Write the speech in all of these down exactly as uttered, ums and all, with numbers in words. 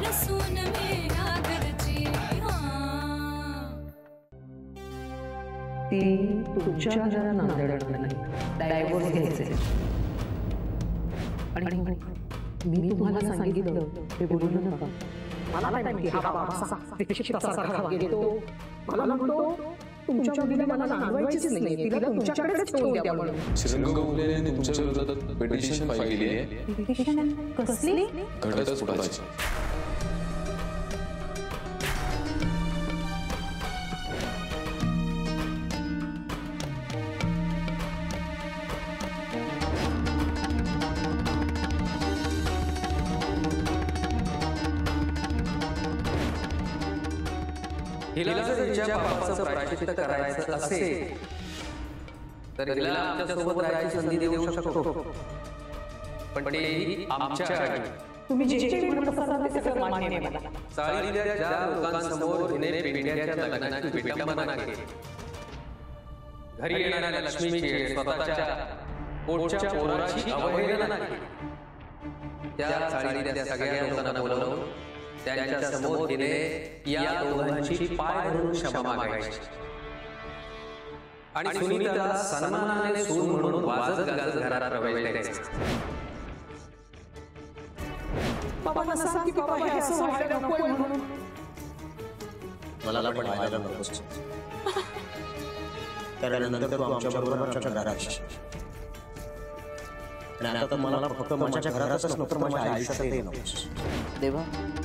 सून मेरा घरची ती तुमच्या घरात नांदणार नाही, डायव्होर्स घ्यायचे. आणि मी तुम्हाला सांगितलं ते बोलू नका. मला नाही माहिती हा बाबा विक्षिप्तासारखा वागतो. मला म्हणतो तुमच्या मुलीला मला नांदवायचीच नाही, तिला तुमच्याकडेच ठेवून द्या म्हणून. श्रीरंग उगलेने तुमच्या विरोधात पिटिशन फाईल केली आहे. पिटिशन कसली? घटस्फोटाची. हिला जर हिच्या पापाचं प्रायश्चित्त करायचं असेल तर हिला आमच्या सोबत राहायची संधी देऊ शकतो, पण तेही आमच्या अटी. तुम्ही जे जे म्हणत असाल ते सगळं मान्य आहे मला. चाळीतल्या ज्या लोकांसमोर हिने पिंड्याच्या लग्नाची विटंबना केली, घरी येणाऱ्या लक्ष्मीची स्वतःच्या पोटच्या पोराची अवहेलना केली, त्या चाळीतल्या सगळ्या लोकांना बोलवून त्यांच्या समोर तिने या दोघांची पाय धरून क्षमा मागायची आणि सुनीताला सन्मानाने सून म्हणून वाजत गाजत घरात प्रवेश द्यायचा. बाबा सांग की बाबा हे असं व्हायला नको म्हणून. मला पण व्हायला नकोच, कारण नंतर तू आमच्या बरोबर आमच्या घरात येशील. आणि आता तर मला फक्त माझ्या घरातच नको, माझ्या आयुष्यातही नकोस. देवा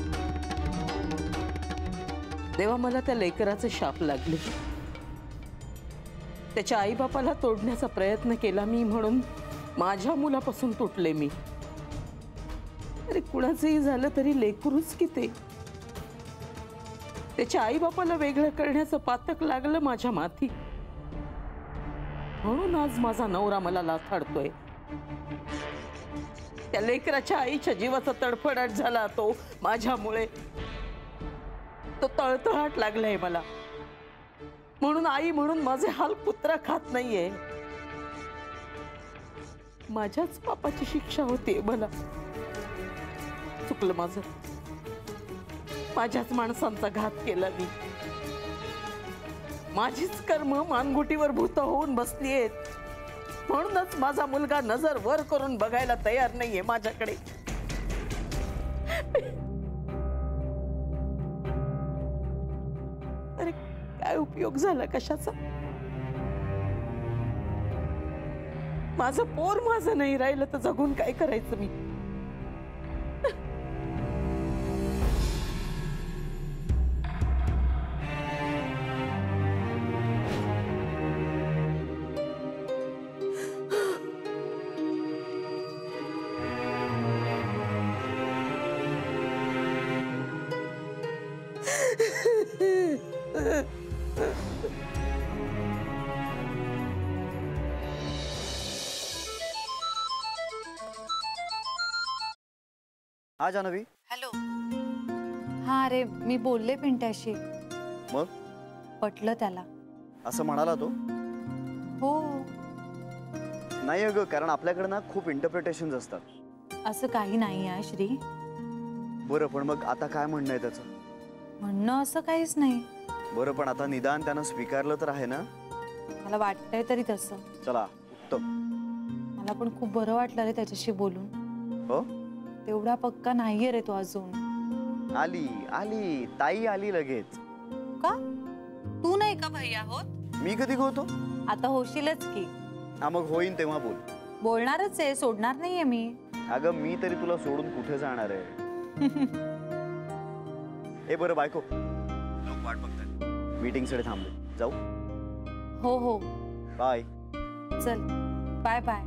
देवा मला त्या लेकराचे शाप लागले. त्याच्या आई बापाला तोडण्याचा प्रयत्न केला मी, म्हणून माझ्या मुलापासून तुटले मी. अरे कुणाचंही झालं तरी लेकरूच की ते. त्याच्या आई बापाला वेगळं करण्याचं पातक लागलं माझ्या माथी, म्हणून आज माझा नवरा मला लाथाडतोय. त्या लेकराच्या आईच्या जीवाचा तडफडाट झाला तो माझ्यामुळे. तो तळतळाट लागलाय मला, म्हणून आई म्हणून माझे हाल कुत्रा खात नाहीये. माझ्याच पापाची शिक्षा होते मला. चुकलं माझं, माझ्याच माणसांचा घात केला मी. माझीच कर्म मानगुटीवर भूत होऊन बसलीयेत, म्हणूनच माझा मुलगा नजर वर करून बघायला तयार नाहीये माझ्याकडे. अरे काय उपयोग झाला कशाचा? माझं पोर माझं नाही राहिलं तर जगून काय करायचं मी? हा जानवी. हॅलो. हा अरे मी बोलले पिंट्याशी. मग पटलं त्याला. असं म्हणाला तो? हो. नाही अगं, कारण आपल्याकडे ना खूप इंटरप्रिटेशन्स असतात. असं काही नाही आहे श्री. बरं पण मग आता काय म्हणणं आहे त्याचं? म्हणणं असं काहीच नाही. बरं पण आता निदान त्यानं स्वीकारलं तर आहे ना? मला वाटतंय तरी तसं. चला उत्तम. मला पण खूप बरं वाटलं रे त्याच्याशी बोलून. हो तेवढा पक्का नाहीये रे तो अजून. आली आली ताई आली लगेच. का तू नाही का भैया होत? मी कधी होतो? आता होशीलच की. हा मग होईन तेव्हा बोल. बोलणारच आहे, सोडणार नाहीये मी. अगं मी तरी तुला सोडून कुठे जाणार आहे? ए बरं बायको, लोक वाट बघतात, मीटिंग साठी थांबले, जाऊ? हो हो बाय. चल बाय बाय.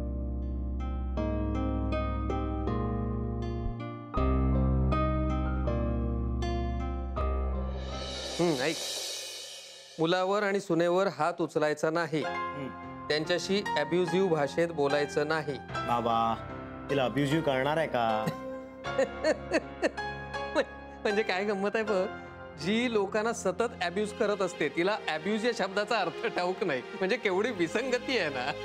हम्म ऐक, मुलावर आणि सुनेवर हात उचलायचा नाही, त्यांच्याशी अब्युझिव्ह भाषेत बोलायचं नाही. बाबा तिला अब्युझिव्ह करणार आहे का? म्हणजे काय गंमत आहे बघ, जी लोकांना सतत अब्यूज करत असते तिला अब्यूज या शब्दाचा अर्थ ठाऊक नाही. म्हणजे केवढी विसंगती आहे ना.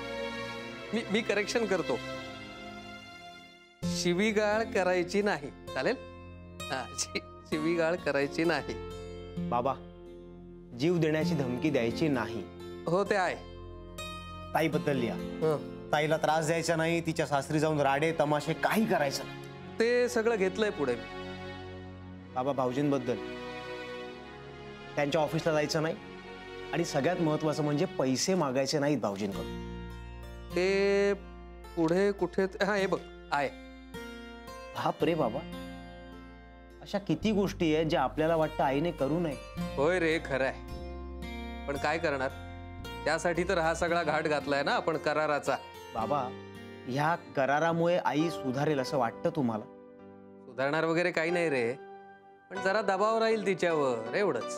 मी मी करेक्शन करतो, शिवीगाळ करायची नाही. चालेल? हा, शि- शिवीगाळ करायची नाही. बाबा, जीव देण्याची धमकी द्यायची नाही. हो ते आहे. ताईबद्दल लिहा. हं. ताईला त्रास द्यायचा नाही, तिच्या सासरी जाऊन राडे तमाशे काही करायचं नाही. ते सगळं घेतलंय पुढे. बाबा, भाऊजींबद्दल त्यांच्या ऑफिसला जायचं नाही आणि सगळ्यात महत्वाचं म्हणजे पैसे मागायचे नाहीत भाऊजींकडून. ते पुढे कुठे हा हे बघ आहे. बाप रे बाबा, अशा किती गोष्टी आहेत ज्या आपल्याला वाटतं आईने करू नये. होय रे, खरं आहे. पण काय करणार, त्यासाठी तर हा सगळा घाट घातलाय ना आपण कराराचा. बाबा, ह्या करारामुळे आई सुधारेल असं वाटतं तुम्हाला? सुधारणार वगैरे काही नाही रे, पण जरा दबाव राहील तिच्यावर, एवढंच.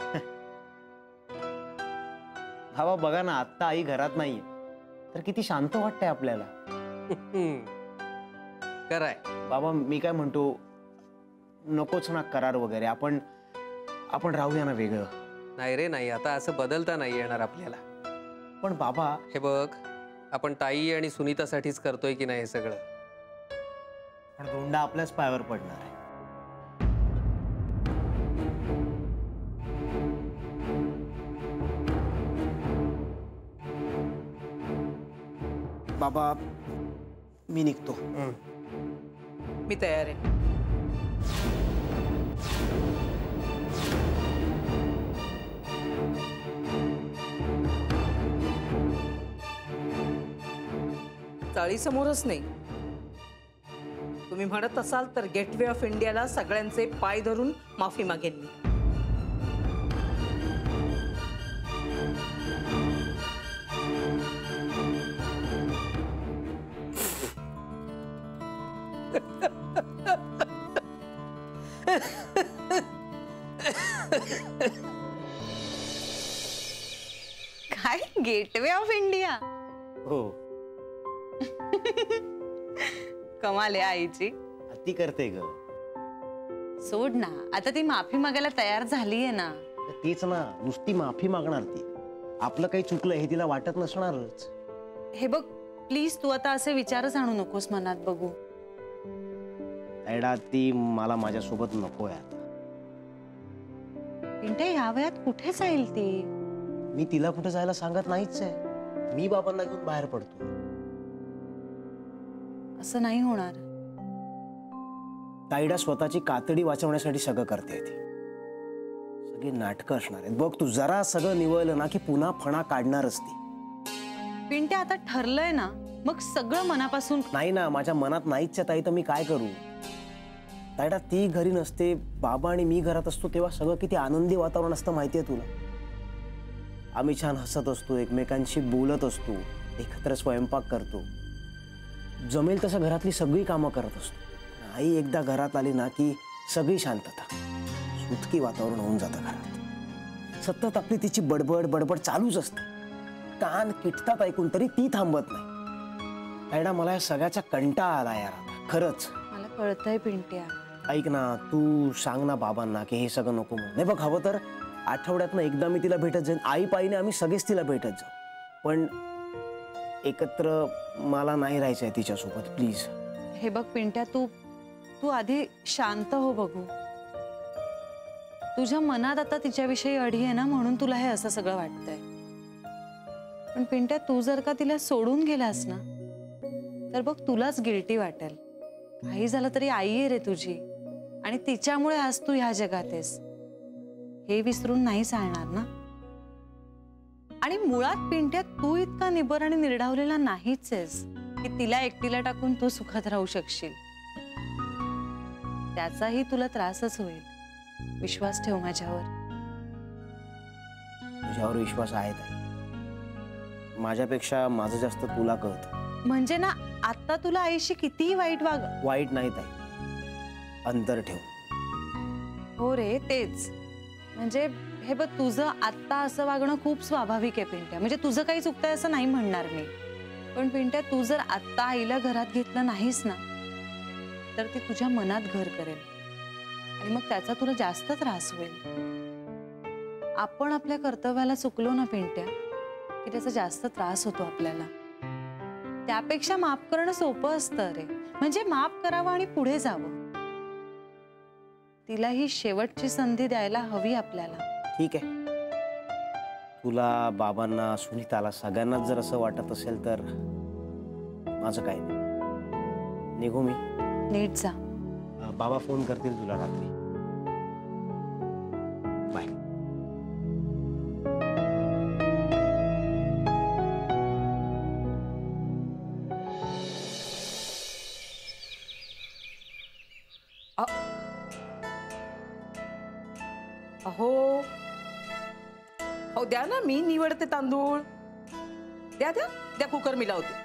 बाबा बघा ना, आत्ता आई घरात नाहीये तर किती शांत वाटतंय आपल्याला. कराय बाबा, मी काय म्हणतो, नकोच ना करार वगैरे, आपण आपण राहूया ना वेगळं. नाही रे नाही, आता असं बदलता नाही येणार आपल्याला. पण बाबा, हे बघ, आपण ताई आणि सुनीतासाठीच करतोय की नाही हे सगळं. पण दोंडा आपल्याच पायावर पडणार आहे. बाबा, मी निघतो. मी तयार आहे. चाळीसमोरच नाही, तुम्ही म्हणत असाल तर गेटवे ऑफ इंडियाला सगळ्यांचे पाय धरून माफी मागेन मी. काय गेटवे ऑफ इंडिया? हो, कमाल आहे आईची. ती करते ग. सोड ना, आता ती माफी मागायला तयार झालीये ना. तीच ना, नुसती माफी मागणार ती. आपलं काही चुकलं हे तिला वाटत नसणारच. हे बघ, प्लीज तू आता असे विचारच आणू नकोस मनात. बघू ऐडा, ती मला माझ्यासोबत नकोय आता. पिंट्या, ह्या वयात कुठे जाईल ती? मी तिला कुठे जायला सांगत नाहीच आहे. मी बाबांना घेऊन बाहेर पडतो. असं नाही होणार. ताईडा स्वतःची कातडी वाचवण्यासाठी सगळं करते ती. सगळी नाटकं असणार आहेत. बघ, तू जरा सगळं निवळलं ना की पुन्हा फणा काढणारच ती. पिंट्या, आता ठरलंय ना, मग सगळं मनापासून. नाही ना, माझ्या मनात नाहीच आहे ताई, तर मी काय करू? ताईडा, ती घरी नसते, बाबा आणि मी घरात असतो तेव्हा सगळं किती आनंदी वातावरण असतं माहितीये तुला. आम्ही छान हसत असतो, एकमेकांशी बोलत असतो, एकत्र स्वयंपाक करतो, जमेल तसं घरातली सगळी कामं करत असतो. आई एकदा घरात आली ना की सगळी शांतता, सुटकी वातावरण होऊन जातं घरात. सतत आपली तिची बडबड बडबड चालूच असते. कान किटतात ऐकून तरी ती थांबत नाही. ताईडा, मला या सगळ्याचा कंटाळा आला यार आता, खरंच. मला कळतंय पिंट्या. ऐक ना, तू सांग ना बाबांना की हे सगळं नको म्हणून. नाही बघ, हवं तर आठवड्यातनं एकदा मी तिला भेटत जाईन. आई पाईने आम्ही सगळेच तिला भेटत जाऊ, पण एकत्र मला नाही राहायचंय तिच्यासोबत, प्लीज. हे बघ पिंट्या, तू तू आधी शांत हो. बघू, तुझ्या मनात आता तिच्याविषयी अढी आहे ना, म्हणून तुला हे असं सगळं वाटतंय. पण पिंट्या, तू जर का तिला सोडून गेलास ना, तर बघ तुलाच गिल्टी वाटेल. काही झालं तरी आई आहे रे तुझी, आणि तिच्यामुळे आज तू ह्या जगात आहेस, हे विसरून नाही चालणार ना. आणि मुळात पिंट्या, तू इतका निबर आणि निर्डावलेला नाहीच आहेस की तिला एकटीला टाकून तू सुखात राहू शकशील. त्याचाही तुला त्रासच होईल. विश्वास ठेव माझ्यावर. तुझ्यावर विश्वास आहे ताई. माझ्यापेक्षा माझं जास्त तुला कळतं. म्हणजे ना, आता तुला आईशी कितीही वाईट वाग. वाईट नाही ताई, अंतर ठेव. हो रे, तेच. म्हणजे हे बघ, तुझं आत्ता असं वागणं खूप स्वाभाविक आहे पिंट्या. म्हणजे तुझं काही चुकतंय असं नाही म्हणणार मी, पण पिंट्या, तू जर आत्ता आईला घरात घेतलं नाहीस ना, तर ती तुझ्या मनात घर करेल आणि मग त्याचा तुला जास्त त्रास होईल. आपण आपल्या कर्तव्याला चुकलो ना पिंट्या, की त्याचा जास्त त्रास होतो आपल्याला. त्यापेक्षा माफ करणं सोपं असतं रे. म्हणजे माफ करावं आणि पुढे जावं. तिला ही शेवटची संधी द्यायला हवी आपल्याला. ठीक आहे, तुला, बाबांना, सुनीताला सगळ्यांनाच जर असं वाटत असेल तर माझं काय नाही. निघू मी. नीट जा. बाबा फोन करतील तुला रात्री. बाय. अहो अहो द्या ना, मी निवडते तांदूळ. द्या द्या द्या, कुकर मी लावते.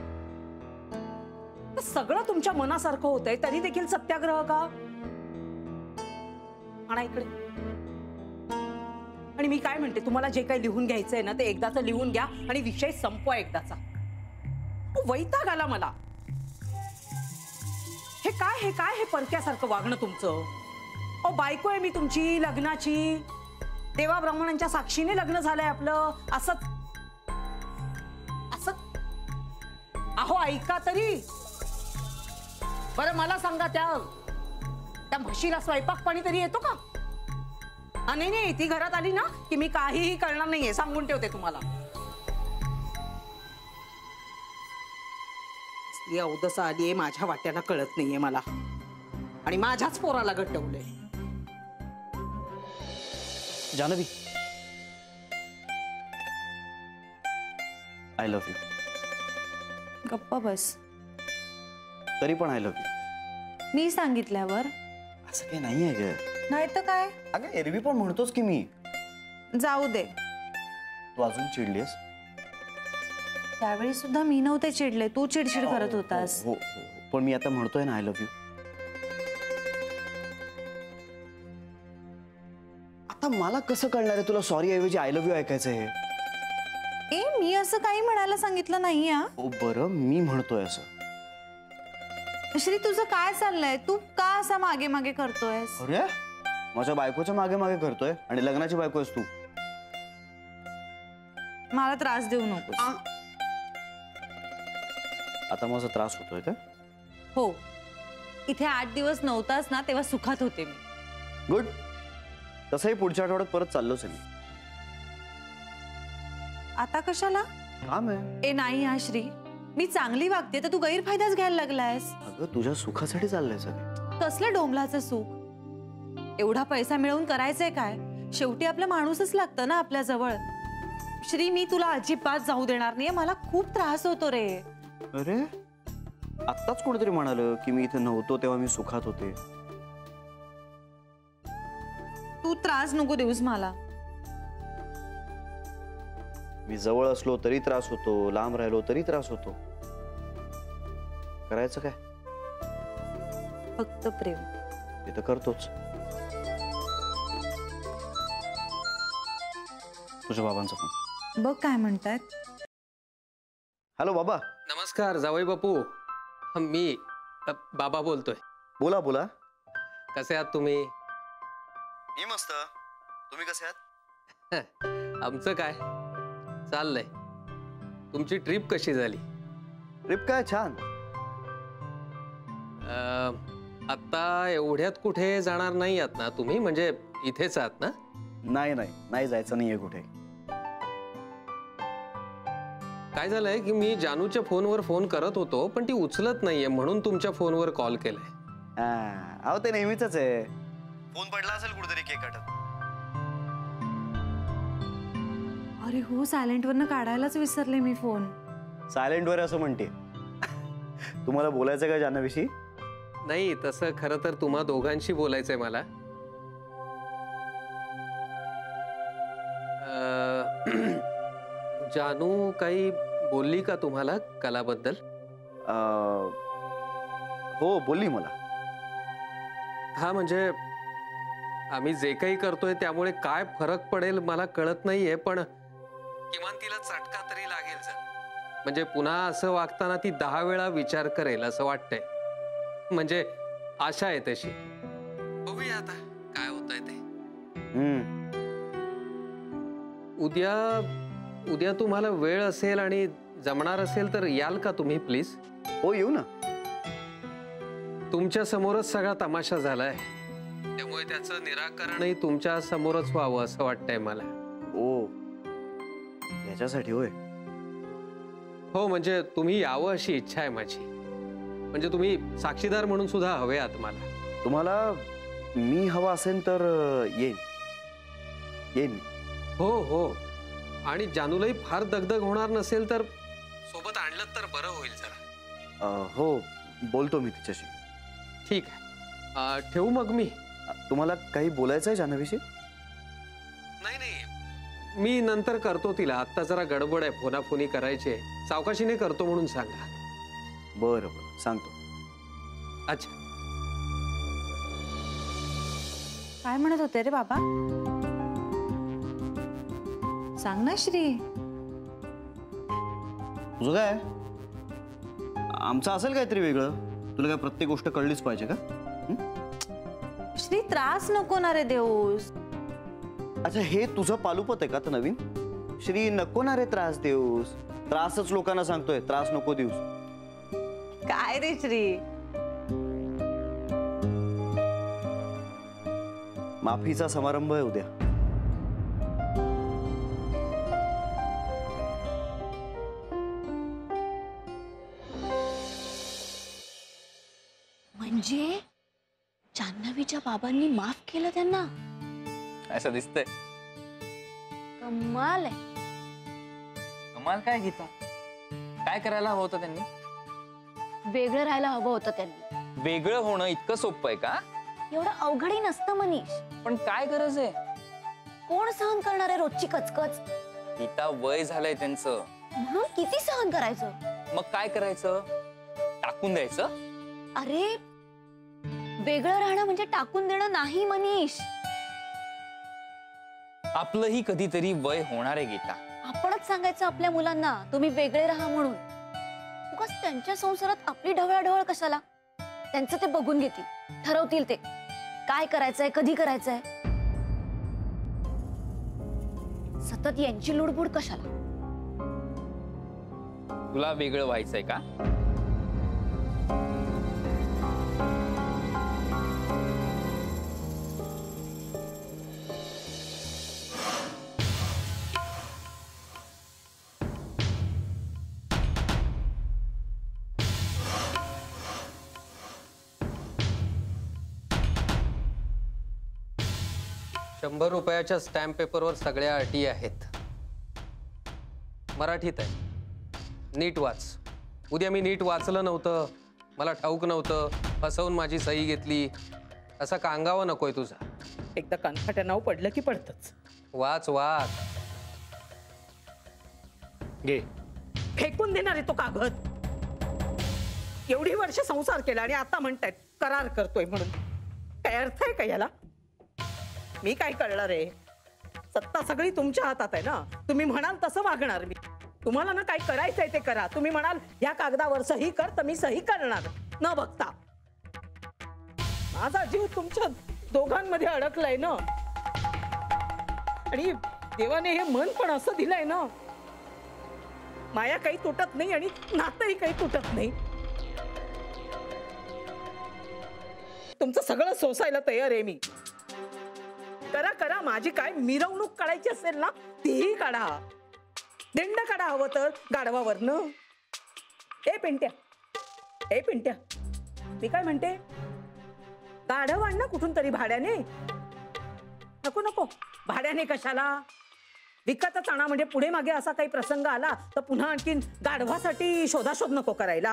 सगळं तुमच्या मनासारखं होतंय तरी देखील सत्याग्रह का? आणा इकडे. आणि मी काय म्हणते, तुम्हाला जे काही लिहून घ्यायचंय ना ते एकदाच लिहून घ्या आणि विषय संपवा एकदाचा. वैताग आला मला. हे काय हे काय हे परक्यासारखं वागणं तुमचं? अहो बायको आहे मी तुमची, लग्नाची, देवा ब्राह्मणांच्या साक्षीने लग्न झालंय आपलं. असं असं अहो ऐका तरी. बरं मला सांगा, त्या त्या म्हशीला स्वयंपाक पाणी तरी येतो का? हा नाही नाही, ती घरात आली ना की मी काहीही करणार नाहीये, सांगून ठेवते तुम्हाला. ती अवदसा आलीये, माझ्या वाट्याला कळत नाहीये मला, आणि माझ्याच पोराला गटवलंय. Janvi, I love you. गप्पा बस. तरी पण आय लव्ह यू. मी सांगितल्यावर असं काही नाही आहे ग. नाही तर काय? अगं एरवी पण म्हणतोस की मी. जाऊ दे. तू अजून चिडलीस? त्यावेळी सुद्धा मी नव्हते चिडले, तू चिडचिड करत होतास. हो, हो, पण मी आता म्हणतोय ना आय लव्ह यू. आता मला कसं कळणार आहे तुला सॉरी ऐवजी आय लव्ह यू ऐकायचं आहे? ए मी असं काही म्हणायला सांगितलं नाही. हा ओ बरं, मी म्हणतोय असं. श्री तुझं काय चाललंय? तू का असा मागे मागे करतोयस? अरे माझ्या बायकोच्या मागे मागे करतोय, आणि लग्नाची बायको आहेस तू. मला त्रास देऊ नकोस. आता माझा त्रास होतोय का? हो, इथे आठ दिवस नव्हतास ना तेव्हा सुखात होते मी. गुड. तसंही पुढच्या आठवड्यात परत चाललोच आहे मी. आता कशाला? काम आहे. ए नाही हा श्री, मी चांगली वागते तर तू गैरफायदाच घ्यायला लागलायस. अगं तुझ्या सुखासाठी चाललंय सगळं. कसलं डोंबलाचं सुख? एवढा पैसा मिळवून करायचंय काय? शेवटी आपला माणूसच लागतं ना आपल्या जवळ. श्री मी तुला अजिबात जाऊ देणार नाहीये, मला खूप त्रास होतो रे. अरे आत्ताच कोणीतरी म्हणालं की मी इथे नव्हतो तेव्हा मी सुखात होते. तू त्रास नको देऊस मला. मी जवळ असलो तरी त्रास होतो, लांब राहिलो तरी त्रास होतो. करायचं काय? फक्त प्रेम. ते तर करतोच. तुझ्या बाबांचा फोन. बघ काय म्हणतायत. हॅलो बाबा. नमस्कार जावई बापू. मी अ, बाबा बोलतोय. बोला बोला. कसे आहात तुम्ही? मी मस्त. तुम्ही कसे आहात? आमचं काय चाललंय. तुमची ट्रिप कशी झाली? ट्रिप काय छान. अ, आता एवढ्यात कुठे जाणार नाही आहात ना तुम्ही? म्हणजे इथेच आहात ना? नाही नाही नाही जायचं नाहीये कुठे. काय झालंय की मी जानूच्या फोनवर फोन करत होतो पण ती उचलत नाहीये, म्हणून तुमच्या फोनवर कॉल केलाय. अहो ते नेहमीच आहे. फोन पडला असेल कुठेतरी केक काटत. अरे हो, सायलेंट वरनं काढायलाच विसरले मी फोन. सायलेंट वर असं म्हणते. तुम्हाला बोलायचं का जानूविषयी? नाही, तसं खरं तर तुम्हा दोघांशी बोलायचंय मला. जानू काही बोलली का तुम्हाला कलाबद्दल? हो बोलली मला. हा म्हणजे आम्ही जे काही करतोय त्यामुळे काय फरक पडेल मला कळत नाहीये, पण किमान तिला चटका तरी लागेल जर. म्हणजे पुन्हा असं वागताना ती दहा वेळा विचार करेल असं वाटतंय. म्हणजे आशा आहे तशी. बघूया आता काय होतंय ते. हम्म. उद्या उद्या तुम्हाला वेळ असेल आणि जमणार असेल तर याल का तुम्ही प्लीज? हो येऊ ना. तुमच्या समोरच सगळा तमाशा झालाय. त्यामुळे त्याचं निराकरणही तुमच्या समोरच व्हावं असं वाटतंय मला. ओ, याच्यासाठी होय. हो, म्हणजे तुम्ही यावं अशी इच्छा आहे माझी. म्हणजे तुम्ही साक्षीदार म्हणून सुद्धा हवे आहात मला. तुम्हाला मी हवा असेल तर अं, येईन येईन मी. हो हो, आणि जानूलाही फार दगदग होणार नसेल तर सोबत आणलं तर बरं होईल जरा. अं, हो, बोलतो मी तिच्याशी. ठीक आहे, अं, ठेवू मग मी. तुम्हाला काही बोलायचं आहे जान्हवीशी? नाही नाही, मी नंतर करतो तिला. आत्ता जरा गडबड आहे, फोनाफोनी करायची आहे. सावकाशीने करतो म्हणून सांगा. बरं बरं, सांगतो. अच्छा, काय म्हणत होते रे बाबा? सांग ना श्री. तुझं काय? आमचं असेल काहीतरी वेगळं. तुला काय प्रत्येक गोष्ट कळलीच पाहिजे का? श्री, त्रास नको ना रे देऊस. अच्छा, हे तुझं पालुपत आहे का तर नवीन? श्री, नको ना रे त्रास देऊस. त्रासच लोकांना सांगतोय, त्रास नको देऊस. काय रे श्री? माफीचा समारंभ आहे उद्या. म्हणजे जान्हवीच्या बाबांनी माफ केलं त्यांना? असं दिसतंय. कमाल आहे. कमाल काय गीता? काय करायला हवं होतं त्यांनी? वेगळं राहायला हवं होतं त्यांनी. वेगळं होणं इतकं सोपं आहे का? एवढं अवघडही नसतं मनीष. पण काय गरज आहे? कोण सहन करणार आहे रोजची कचकच? गीता, वय झालंय त्यांचं. म्हणून किती सहन करायचं? मग काय करायचं? टाकून द्यायचं? अरे, वेगळं राहणं म्हणजे टाकून देणं नाही मनीष. आपलंही कधीतरी वय होणार आहे गीता. आपणच सांगायचं आपल्या मुलांना तुम्ही वेगळे राहा म्हणून. उगाच त्यांच्या संसारात आपली ढवळाढवळ कशाला? त्यांचं ते बघून घेतील, ठरवतील ते काय करायचंय, कधी करायचंय. सतत यांची लुडबुड कशाला? तुला वेगळं व्हायचंय का? शंभर रुपयाच्या स्टॅम्प पेपरवर सगळ्या अटी आहेत. मराठीत आहे, नीट वाच. उद्या मी नीट वाचलं नव्हतं, मला ठाऊक नव्हतं, फसवून माझी सही घेतली, असा कांगावा नकोय तुझा. एकदा कानफाट्या नाव पडलं की पडतच. वाच वाच. घे. फेकून देणार आहे तो कागद. एवढी वर्ष संसार केला आणि आता म्हणतायत करार करतोय म्हणून. काय अर्थ आहे का याला? मी काय करणार आहे? सत्ता सगळी तुमच्या हातात आहे ना. तुम्ही म्हणाल तसं वागणार मी. तुम्हाला ना काय करायचंय ते करा. तुम्ही म्हणाल या कागदावर सही कर तर मी सही करणार न बघता. माझा जीव तुमच्या दोघांमध्ये अडकलाय ना. आणि देवाने हे मन पण असं दिलंय ना. माया काही तुटत नाही आणि नातंही काही तुटत नाही. तुमचं सगळं सोसायला तयार आहे मी. करा करा. माझी काय मिरवणूक काढायची असेल ना तीही काढा. दिंड काढा हवं तर गाढवावरनं. ए पिंट्या, ए पिंट्या, मी काय म्हणते, गाढव आण ना कुठून तरी भाड्याने. नको नको, भाड्याने कशाला? विकतच आणा. म्हणजे पुढे मागे असा काही प्रसंग आला तर पुन्हा आणखीन गाढवासाठी शोधाशोध नको करायला.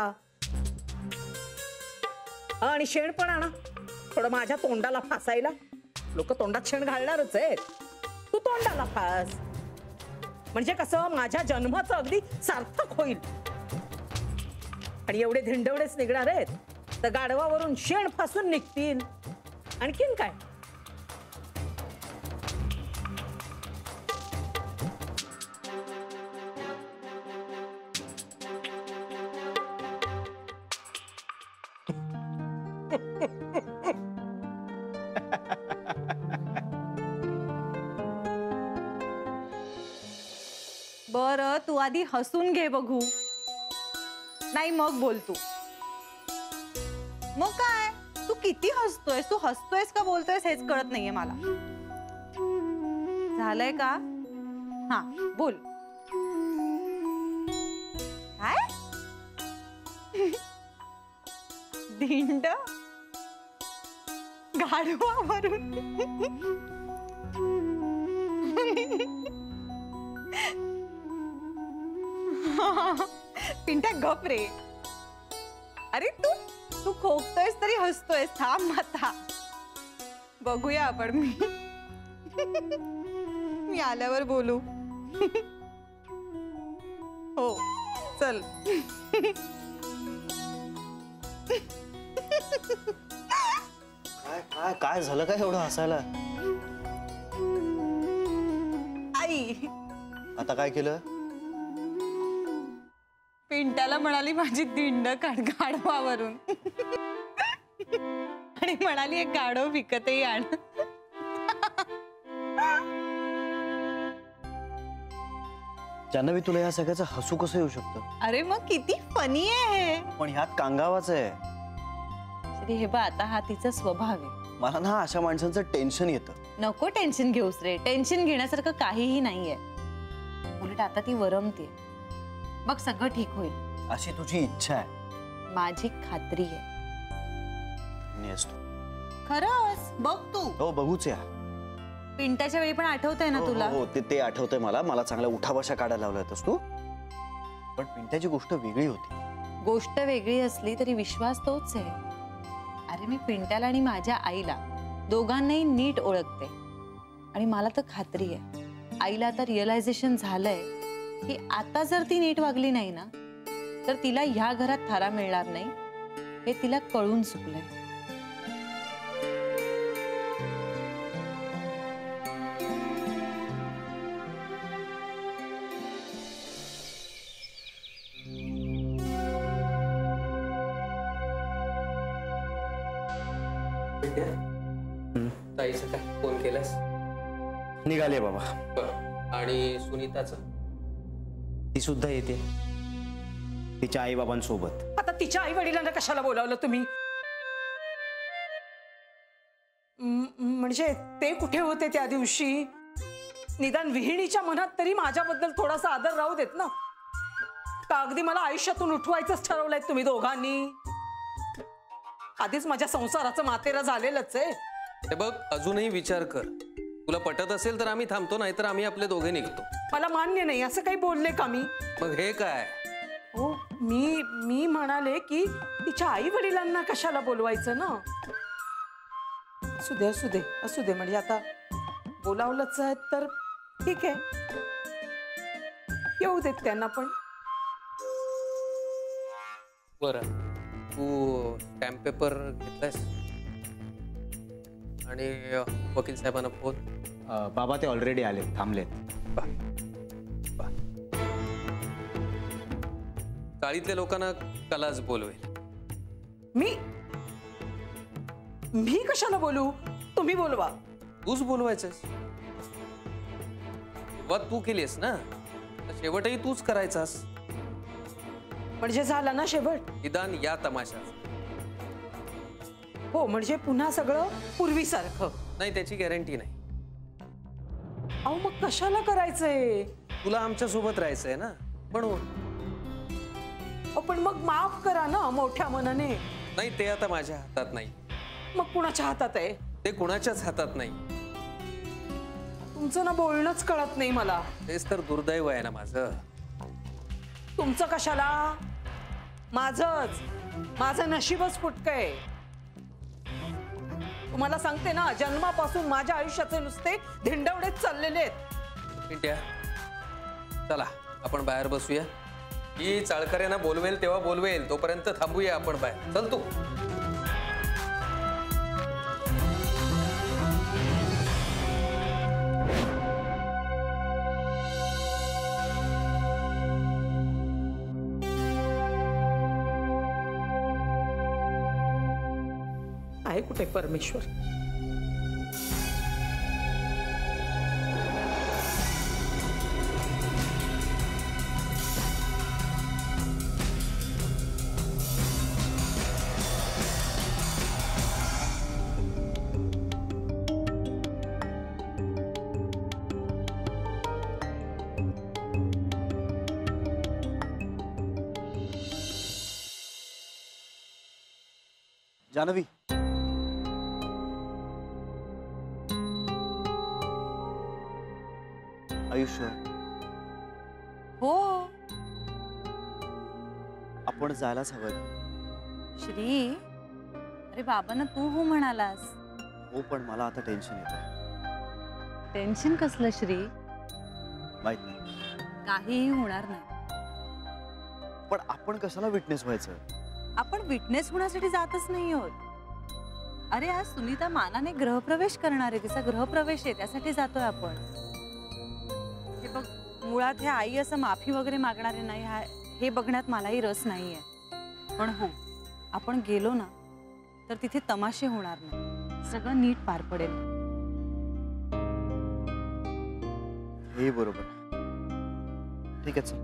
आणि शेण पण आणा थोडं माझ्या तोंडाला फासायला. लोक तोंडात शेण घालणारच आहेत. तू तोंडाला फास. म्हणजे कसं माझ्या जन्माचं अगदी सार्थक होईल. आणि एवढे धिंडवडेच निघणार आहेत तर गाढवावरून शेण फासून निघतील. आणखीन काय? बरं, तू आधी हसून घे बघू. नाही मग बोल तू. मग काय, तू किती हसतोयस? तू हसतोयस का बोलतोयस हेच कळत नाहीये मला. झालंय का? हा बोल. काय? धिंड गाढवावरून. पिंट्या गप रे. अरे तू तू खोकतोयस तरी हसतोयस. थांब आता बघूया आपण. मी मी आल्यावर बोलू. हो चल. काय काय काय झालं काय एवढं हसायला? आई आता काय केलं? पिंट्याला म्हणाली माझी दिंड काढ गाढवावरून. आणि म्हणाली एक गाढव विकतही आण. जान्हवी तुला या सगळ्याचं हसू कसं येऊ शकतं? अरे मग किती फनी आहे हे. पण ह्यात कांगावाच आहे. श्री हे बा आता हा तिचा स्वभाव आहे. मला ना अशा माणसांचं टेन्शन येतं. नको टेन्शन घेऊस रे. टेन्शन घेण्यासारखं काहीही नाहीये. उलट आता ती वरमते. मग सगळं ठीक होईल अशी तुझी इच्छा आहे. माझी खात्री आहे. खरंच बघ तू. हो बघूच या. पिंट्याच्या वेळी पण आठवतंय ना हो, तुला? हो ते ते आठवतंय मला. मला चांगल्या उठाबशा काढायला लावल्या होतास तू. पण पिंट्याची गोष्ट वेगळी होती. गोष्ट वेगळी असली तरी विश्वास तोच आहे. अरे मी पिंट्याला आणि माझ्या आईला दोघांनाही नीट ओळखते. आणि मला तर खात्री आहे आईला आता रिअलायझेशन झालंय की आता जर ती नीट वागली नाही ना तर तिला ह्या घरात थारा मिळणार नाही हे तिला कळून चुकलंय. ताईचं काय फोन केलास? निघाले बाबा. आणि सुनीताचं? ती सुद्धा येते तिच्या आई बाबांसोबत. आता तिच्या आई वडिलांना कशाला बोलावलं तुम्ही? म्हणजे ते कुठे होते त्या दिवशी? निदान विहिणीच्या मनात तरी माझ्याबद्दल थोडासा आदर राहू देत ना. का अगदी मला आयुष्यातून उठवायचंच ठरवलंय तुम्ही दोघांनी? आधीच माझ्या संसाराचं मातेरा झालेलंच आहे. हे बघ अजूनही विचार कर. तुला पटत असेल तर आम्ही थांबतो नाही तर आम्ही आपले दोघे निघतो. मला मान्य नाही असं काही बोलले का मी? मग हे काय? हो मी मी म्हणाले की तिच्या आई वडिलांना कशाला बोलवायचं ना. असू दे असू दे असू दे. म्हणजे आता बोलावलंच आहे तर ठीक आहे. येऊ देत त्यांना पण. बरं तू स्टॅम्प पेपर घेतलायस? आणि वकील साहेबांना फोन? बाबा ते ऑलरेडी आले थांबलेत. चाळीतल्या लोकांना कलाच बोलवेल. मी मी कशाला बोलू? तुम्ही बोलवा. तूच बोलवायचंस. वा तू केलीस ना तर शेवटही तूच करायचास. म्हणजे झाला ना शेवट? निदान या तमाशात. हो म्हणजे पुन्हा सगळं पूर्वीसारखं? नाही त्याची गॅरंटी नाही. अहो मग कशाला करायचंय? तुला आमच्या सोबत राहायचंय ना म्हणून. पण मग माफ करा ना मोठ्या मनाने. नाही ते आता माझ्या हातात नाही. मग कुणाच्या हातात आहे? ते कुणाच्याच हातात नाही. तुमचं ना बोलणंच कळत नाही मला. तेच तर दुर्दैव आहे ना माझं. तुमचं कशाला? माझंच. माझं नशीबच फुटकंय. तुम्हाला सांगते ना जन्मापासून माझ्या आयुष्याचे नुसते धिंडवडेच चाललेले आहेत. पिंट्या चला आपण बाहेर बसूया. ही चाळकऱ्यांना बोलवेल तेव्हा बोलवेल तोपर्यंत थांबूया आपण बाहेर. चल तू. आहे कुठे परमेश्वर? जानवी, आयुष्य हो आपण जायलाच हवं. श्री, अरे बाबांना तू हो म्हणालास. हो, पण मला आता टेन्शन येतं. टेन्शन कसलं श्री? माहित नाही, काहीही होणार नाही. पण आपण कशाला विटनेस व्हायचं? आपण विटनेस होण्यासाठी जातच नाही आहोत. अरे आज सुनीता मानाने गृहप्रवेश करणार आहे, तिचा गृहप्रवेश आहे, त्यासाठी जातोय आपण. हे बघ, मुळात हे आई असं माफी वगैरे मागणारे नाही, हा हे बघण्यात मलाही रस नाहीये. पण हो, आपण गेलो ना तर तिथे तमाशे होणार नाही, सगळं नीट पार पडेल. हे बरोबर. ठीक आहे, चल.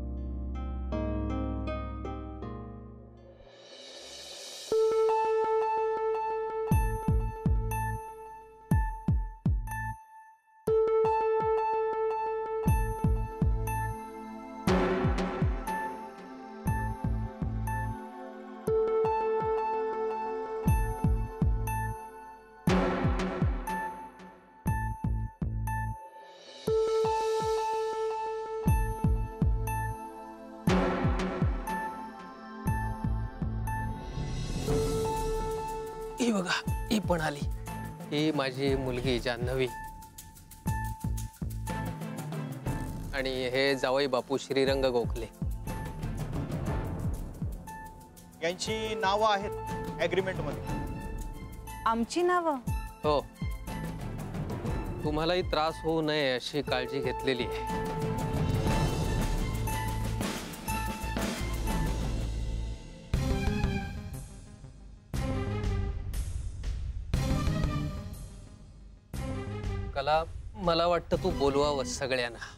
ही बघा, ही पण आली. ही माझी मुलगी जान्हवी आणि हे जावई बापू श्रीरंग गोखले. यांची नावं आहेत ऍग्रीमेंट मध्ये. आमची नावं? हो, तुम्हालाही त्रास होऊ नये अशी काळजी घेतलेली आहे. कला, मला वाटतं तू बोलवावं सगळ्यांना.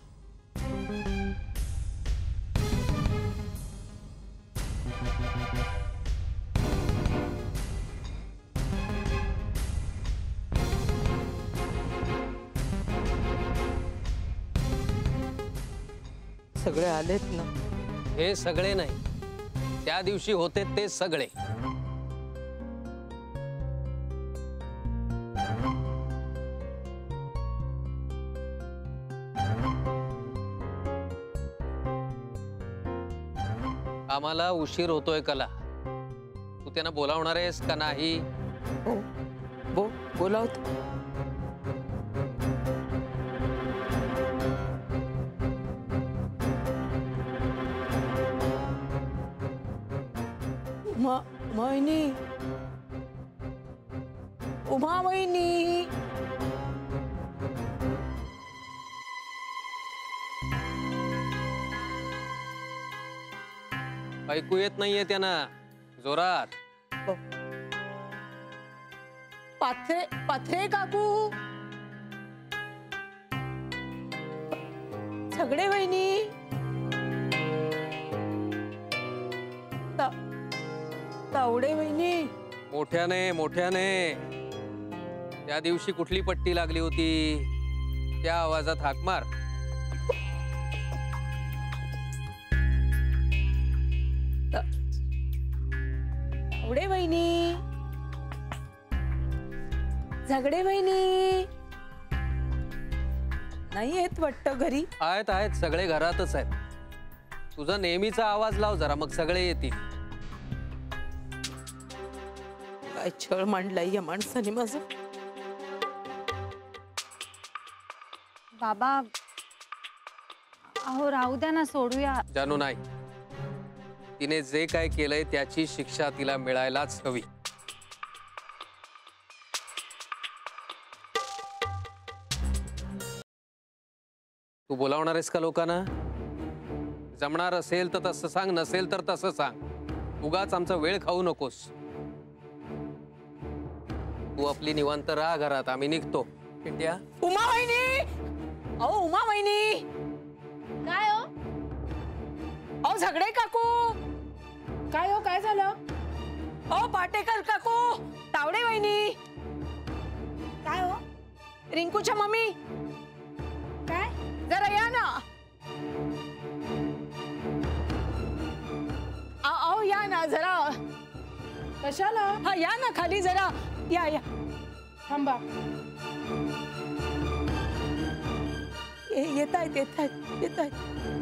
सगळे आलेत ना? हे सगळे नाही, त्या दिवशी होते ते सगळे. आम्हाला उशीर होतोय कला, तू त्यांना बोलावणार आहेस का नाही? हो, बो बोलावत. उमा वहिनी, उमा वहिनी. ऐकू येत नाहीये त्यांना, जोरात. पाथरे पाथरे काकू, झगडे वहिनी, तावडे वहिनी. मोठ्याने मोठ्याने. त्या दिवशी कुठली पट्टी लागली होती? त्या आवाजात हाक मार. तावडे वहिनी, झगडे वहिनी. नाही येत वाटतं घरी? आहेत आहेत, सगळे घरातच आहेत. तुझा नेहमीचा आवाज लाव जरा, मग सगळे येतील. काय छळ मांडलाय या माणसाने माझं. बाबा, अहो राहू द्या ना, सोडूया. जानू, नाही, तिने जे काय केलंय त्याची शिक्षा तिला मिळायलाच हवी. तू बोलावणार आहेस का लोकांना? जमणार असेल तर तसं सांग, नसेल तर तसं सांग. उगाच आमचा वेळ खाऊ नकोस. तू आपली निवांत राहा घरात, आम्ही निघतो. इंडिया. उमा वहिनी, अहो उमा वहिनी. काय हो? अहो झगडे काकू. काय हो, काय झालं? अहो पाटेकर काकू, तावडे वहिनी. काय हो? रिंकूच्या मम्मी. काय? जरा या ना. अहो या ना जरा. कशाला? हा या ना खाली जरा या या थांबा. येत आहेत येत आहेत येत आहेत.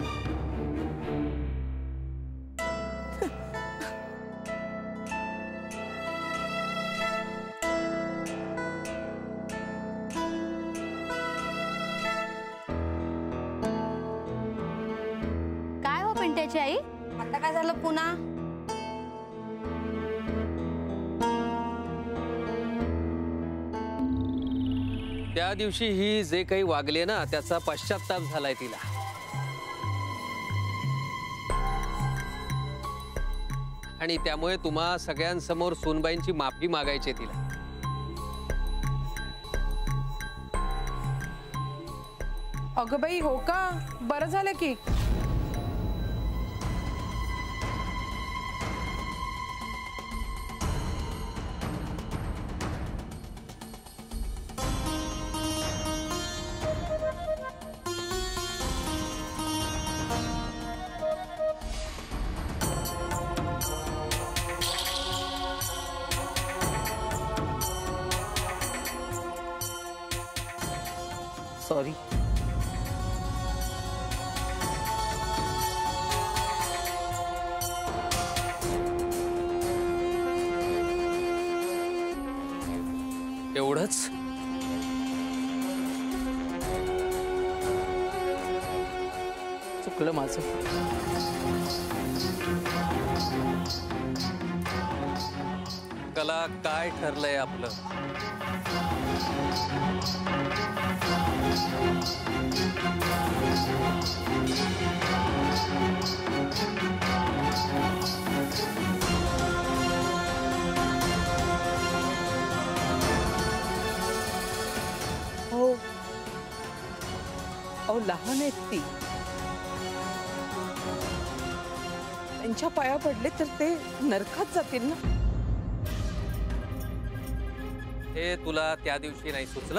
काय हो पिंट्याची आई, आता काय झालं पुन्हा? त्या दिवशी ही जे काही वागले ना त्याचा पश्चाताप झालाय तिला. आणि त्यामुळे तुम्हा सगळ्यांसमोर सोनबाईंची माफी मागायची तिला. अगं बाई हो का? बरं झालं की. सॉरी. एवढंच? चुकलं माझं. कला काय ठरलंय आपलं? हो अहो लहान आहेत ती. त्यांच्या पाया पडले तर ते नरकात जातील ना. हे तुला त्या दिवशी नाही सुचलं?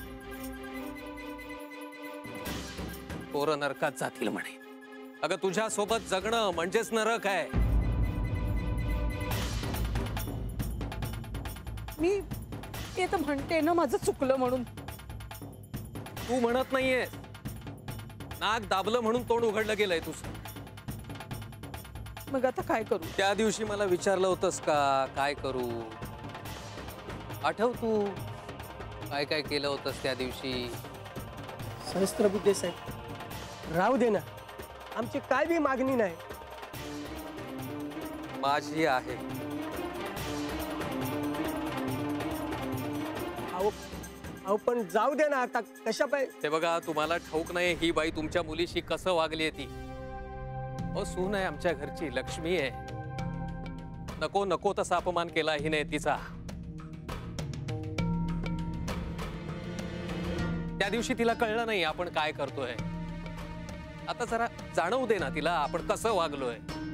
पोरं नरकात जातील म्हणे. अगं तुझ्या सोबत जगणं म्हणजेच नरक आहे. मी ते तर म्हणते ना माझं चुकलं म्हणून. तू म्हणत नाहीये. नाक दाबलं म्हणून तोंड उघडलं गेलंय तुझं. मग आता काय करू? त्या दिवशी मला विचारलं होतंस का काय करू? आठव तू काय काय केलं होतंस त्या दिवशी? सहस्त्रबुद्धे साहेब राहू दे ना. आमची काय बी मागणी नाही. माझी आहे. अहो अहो पण जाऊ दे ना आता. कशा पाय ते बघा तुम्हाला ठाऊक नाही ही बाई तुमच्या मुलीशी कसं वागली ती. अहो सून आहे आमच्या घरची, लक्ष्मी आहे. नको नको तसा अपमान केला हिने तिचा. त्या दिवशी तिला कळलं नाही आपण काय करतोय. आता जरा जाणवू दे ना तिला आपण कसं वागलोय.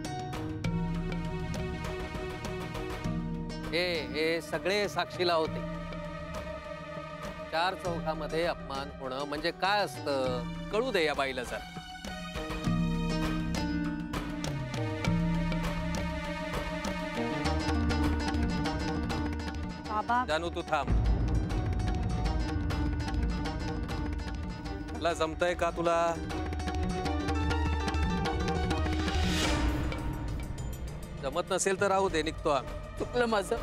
हे हे सगळे साक्षीला होते. चार चौघामध्ये अपमान होणं म्हणजे काय असतं कळू दे या बाईला जरा. बाबा जानू तू थांब. तुला जमतंय का? तुला जमत नसेल तर राहू दे, निघतो आम्ही. चुकलं माझं.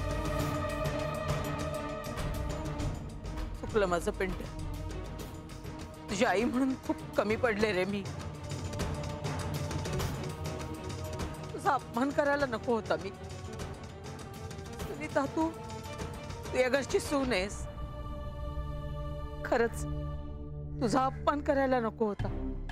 चुकलं माझं पिंट. तुझी आई म्हणून खूप कमी पडले रे मी. तुझा अपमान करायला नको होता मी. सुनीता तू तू या घरची सून आहेस. खरंच तुझा अपमान करायला नको होता.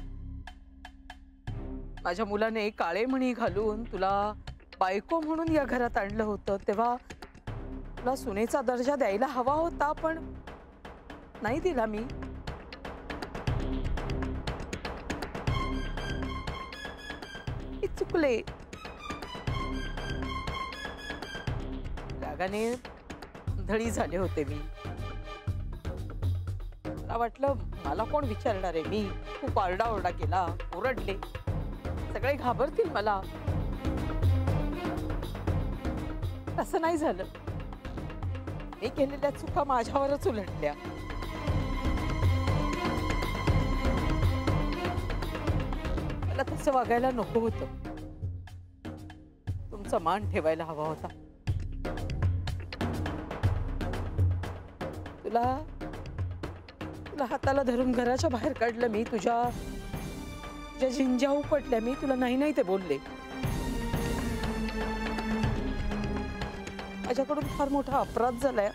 माझ्या मुलाने काळे मणी घालून तुला बायको म्हणून या घरात आणलं होतं तेव्हा तुला सुनेचा दर्जा द्यायला हवा होता पण नाही दिला मी. मी चुकले. रागाने धडी झाले होते मी. मला वाटलं मला कोण विचारणार आहे. मी खूप आरडाओरडा केला, ओरडले. सगळे घाबरतील मला. असं नाही झालं. मी केलेल्या चुका माझ्यावरच उलटल्या. मला तसं वागायला नको होतं. तुमचा मान ठेवायला हवा होता. तुला तुला हाताला धरून घराच्या बाहेर काढलं मी. तुझ्या तुझ्या झिंज्या उपटल्या मी. तुला नाही नाही ते बोलले. माझ्याकडून फार मोठा अपराध झालाय.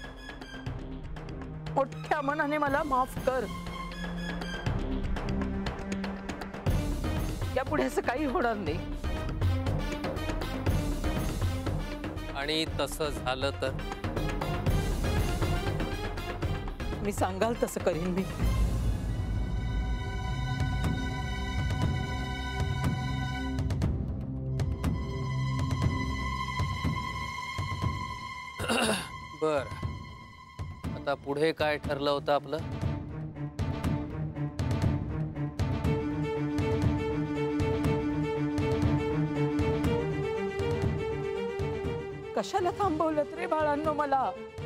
मोठ्या मनाने मला माफ कर. यापुढे असं काही होणार नाही. आणि तसं झालं तर मी सांगाल तसं करीन मी. बर, आता पुढे काय ठरलं होतं आपलं? कशाला थांबवलं रे बाळांनो मला?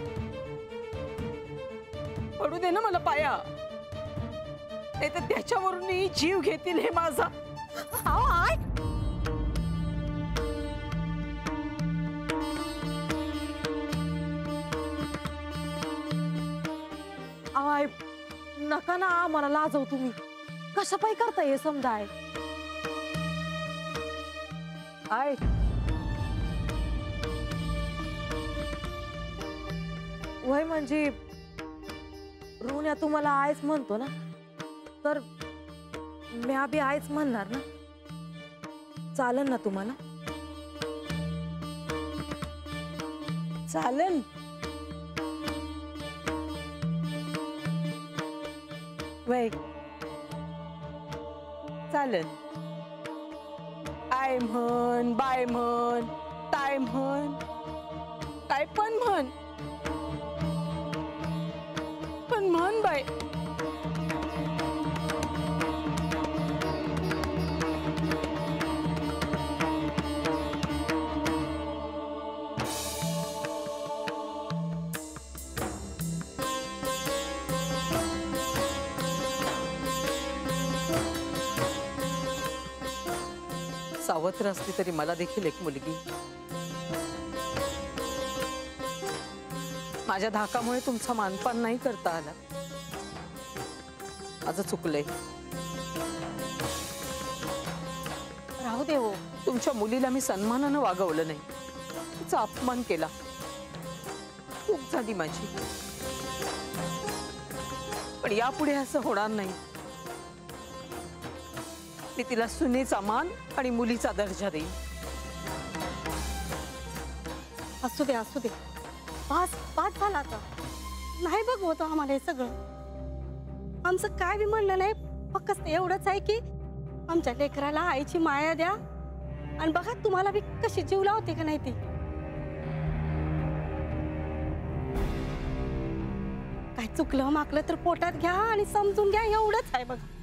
पडू दे ना मला पाया. नाही तर त्याच्यावरूनही जीव घेतील हे माझा. आय आय नका ना मला लाजव तुम्ही. कशा पायी करता हे समजाय. आय वय म्हणजे रुण्या तुम्हाला आयच म्हणतो ना, तर म्या बी आयच म्हणणार ना. चालन ना तुम्हाला? चालन. वय चालन. आय म्हण, बाय म्हण, ताय म्हण, काय पण म्हण. पण म्हण बाय. सावत्र असली तरी मला देखील एक मुलगी. माझ्या धाकामुळे तुमचा मानपान नाही करता आला. माझं चुकलंय. राहू दे हो. तुमच्या मुलीला मी सन्मानानं वागवलं नाही. तिचा अपमान केला. चूक झाली माझी. पण यापुढे असं होणार नाही. मी तिला सुनेचा मान आणि मुलीचा दर्जा देईन. असू दे असू दे. पास पास झाला आता. नाही बघवतो आम्हाला हे सगळं. आमचं काय बी म्हणलं नाही. फक्त एवढंच आहे की आमच्या लेकराला आईची माया द्या. आणि बघा तुम्हाला बी कशी जीव लावते का नाही ती. काय चुकलं माकलं तर पोटात घ्या आणि समजून घ्या. एवढंच आहे बघा.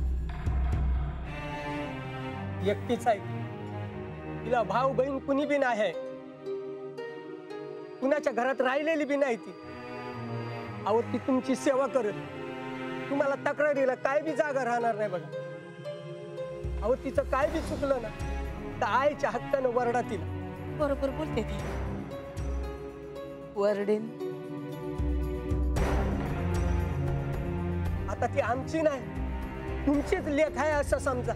एकटीच आहे. तिला भाऊ बहीण कुणी बी नाही. कुणाच्या घरात राहिलेली बी नाही ती. अहो ती तुमची सेवा करत. तुम्हाला तक्रारीला काय बी जागा राहणार नाही बघा. अहो तिचं काय बी चुकलं ना तर आईच्या हक्कानं वरडा तिला. बरोबर बोलते ती. वरडेन. आता ती आमची नाही तुमचीच लेख आहे असं समजा.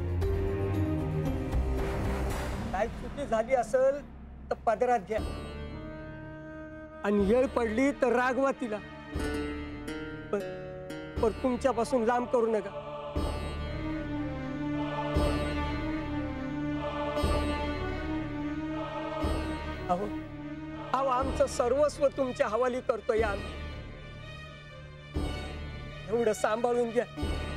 काय चुकी झाली असेल तर पदरात घ्या आणि येळ पडली तर रागवा तिला. पण पण तुमच्यापासून लांब करू नका. अहो अहो आमचं सर्वस्व तुमच्या हवाली करतोय आम्ही. एवढं सांभाळून घ्या.